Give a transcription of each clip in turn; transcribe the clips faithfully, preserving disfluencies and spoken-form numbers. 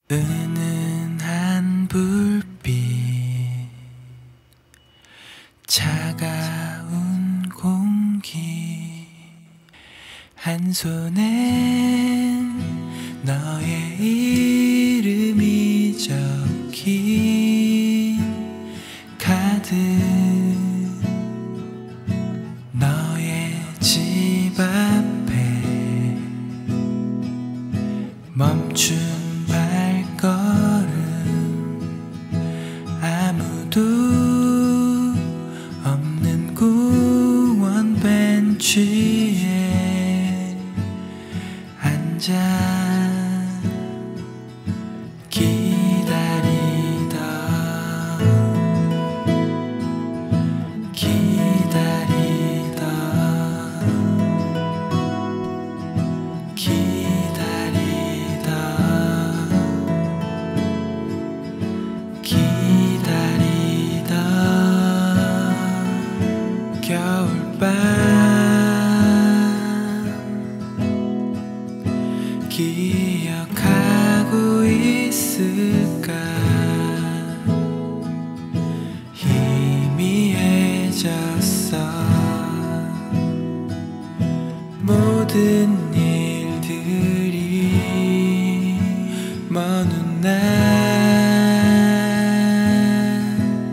은은한 불빛, 차가운 공기, 한 손엔 너의 이름이 적힌 카드, 너의 집 앞에 멈춘 발걸음, 아무도 없는 공원 벤치에 앉아 기다리다 기다리다 기다리다 기다리다 겨울밤 기억하고 있을까. 희미해졌어. 모든 일들이 먼 훗날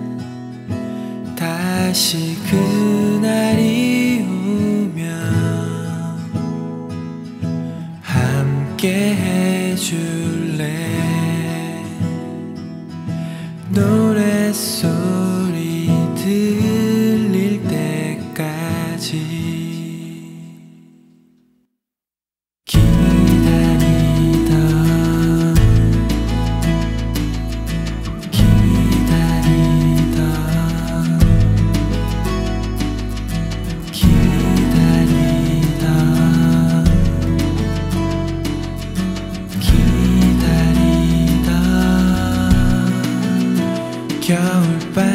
다시 그날이 오면 함께 해줄래. 노랫소리 들릴 때까지 기다리다 기다리다 기다리다 기다리다 겨울밤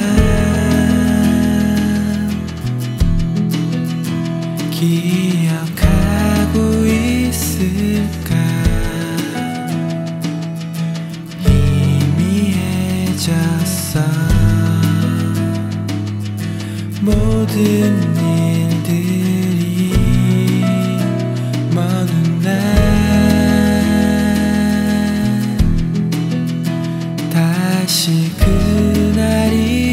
기억하고 있을까. 희미해졌어. 모든 일들이 먼 훗날 다시 그날이